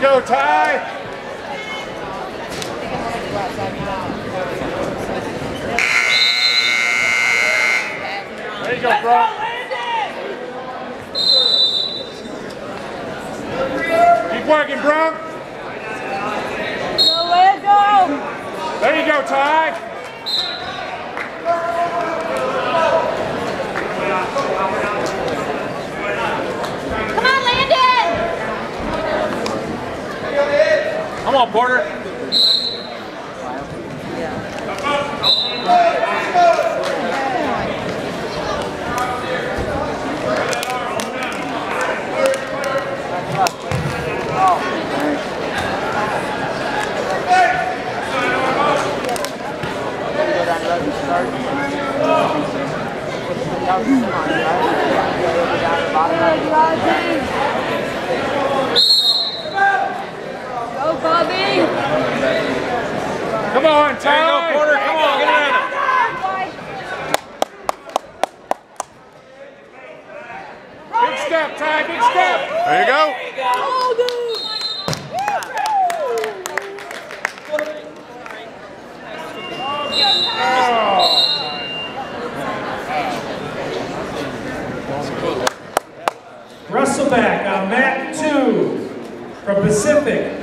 go, Ty. There you go, bro. Keep working, bro. Go, Landon. There you go, Ty. Come on, Landon. Come on, Porter. Go, Bobby. Come on, Ty. There you go, Porter. Come on, get in. Big step, Ty. Big step. There you go. Wrestle back on mat 2 from Pacific.